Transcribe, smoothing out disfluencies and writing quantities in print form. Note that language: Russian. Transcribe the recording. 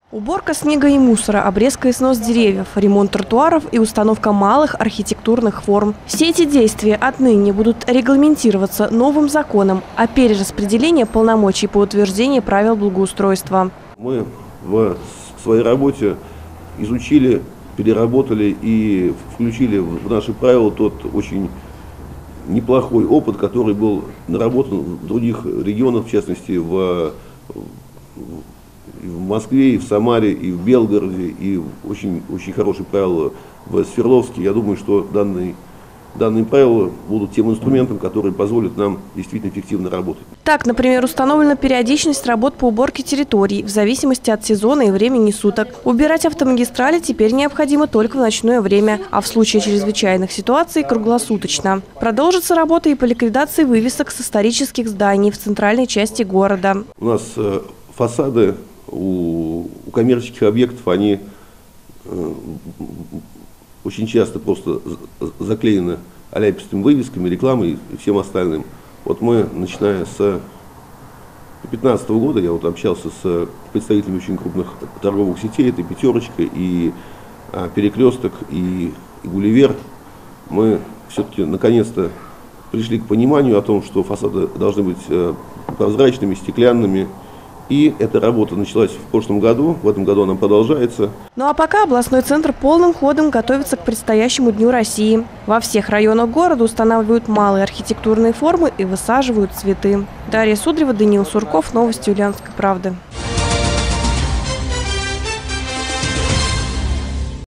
Уборка снега и мусора, обрезка и снос деревьев, ремонт тротуаров и установка малых архитектурных форм. Все эти действия отныне будут регламентироваться новым законом о перераспределении полномочий по утверждению правил благоустройства. Мы в своей работе изучили, переработали и включили в наши правила тот очень неплохой опыт, который был наработан в других регионах, в частности в Москве, и в Самаре, и в Белгороде, и очень хорошие правила в Свердловске. Я думаю, что данные правила будут тем инструментом, который позволит нам действительно эффективно работать. Так, например, установлена периодичность работ по уборке территорий в зависимости от сезона и времени суток. Убирать автомагистрали теперь необходимо только в ночное время, а в случае чрезвычайных ситуаций – круглосуточно. Продолжится работа и по ликвидации вывесок с исторических зданий в центральной части города. У нас фасады у коммерческих объектов, они очень часто просто заклеены аляпистыми вывесками, рекламой и всем остальным. Вот мы, начиная с 2015 года, я общался с представителями очень крупных торговых сетей, это «Пятерочка», и «Перекресток», и «Гулливер». Мы все-таки наконец-то пришли к пониманию о том, что фасады должны быть прозрачными, стеклянными. И эта работа началась в прошлом году, в этом году она продолжается. Ну а пока областной центр полным ходом готовится к предстоящему Дню России. Во всех районах города устанавливают малые архитектурные формы и высаживают цветы. Дарья Судрева, Даниил Сурков, новости Ульяновской правды.